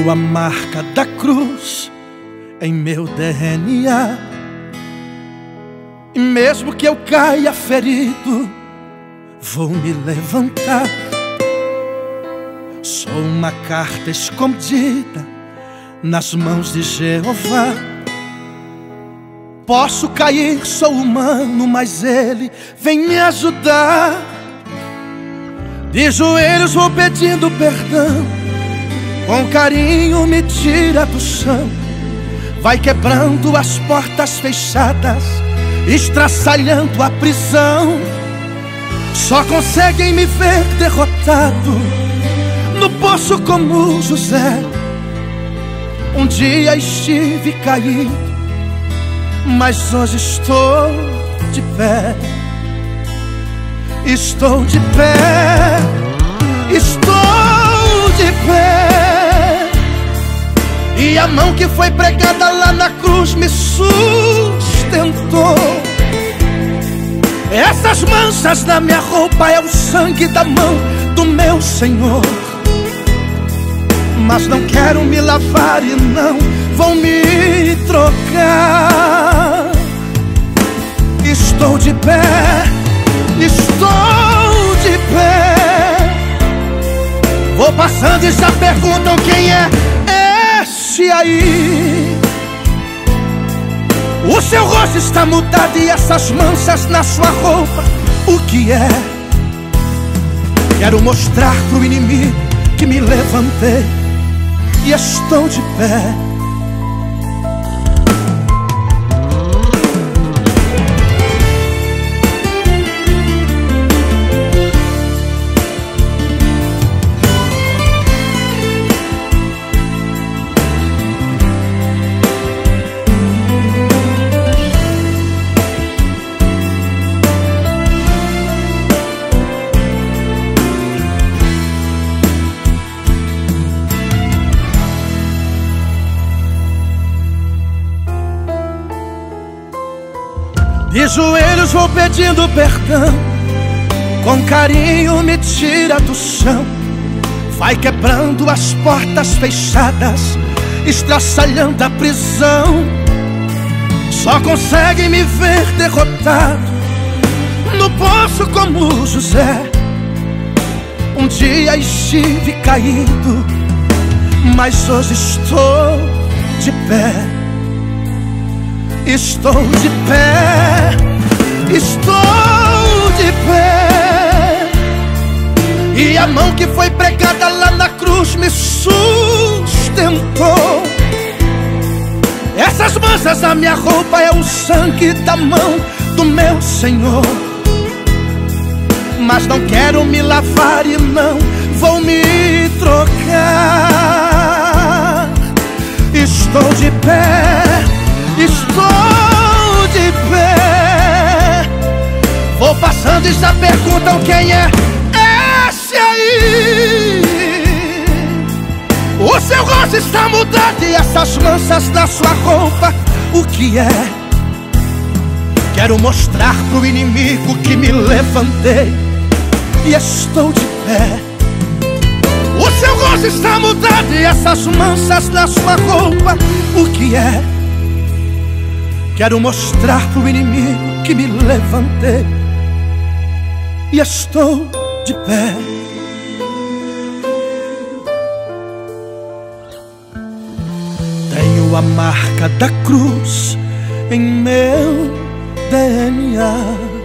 Tenho a marca da cruz em meu DNA, e mesmo que eu caia ferido, vou me levantar. Sou uma carta escondida nas mãos de Jeová. Posso cair, sou humano, mas Ele vem me ajudar. De joelhos vou pedindo perdão, com carinho me tira do chão. Vai quebrando as portas fechadas, estraçalhando a prisão. Só conseguem me ver derrotado, no poço como José. Um dia estive caído, mas hoje estou de pé. Estou de pé, estou de pé. E a mão que foi pregada lá na cruz me sustentou. Essas manchas na minha roupa é o sangue da mão do meu Senhor. Mas não quero me lavar e não vou me trocar. Estou de pé, estou de pé. Vou passando e já perguntam quem é esse aí. O seu rosto está mudado e essas manchas na sua roupa, o que é? Quero mostrar pro inimigo que me levantei e estou de pé. De joelhos vou pedindo perdão, com carinho me tira do chão. Vai quebrando as portas fechadas, estraçalhando a prisão. Só conseguem me ver derrotado, no poço como José. Um dia estive caído, mas hoje estou de pé. Estou de pé, estou de pé. E a mão que foi pregada lá na cruz me sustentou. Essas manchas na minha roupa é o sangue da mão do meu Senhor. Mas não quero me lavar e não vou me trocar. Estou de pé, estou de pé. Vou passando e já perguntam quem é esse aí. O seu rosto está mudado e essas manchas na sua roupa, o que é? Quero mostrar pro inimigo que me levantei e estou de pé. O seu rosto está mudado e essas manchas na sua roupa, o que é? Quero mostrar pro inimigo que me levantei e estou de pé. Tenho a marca da cruz em meu DNA.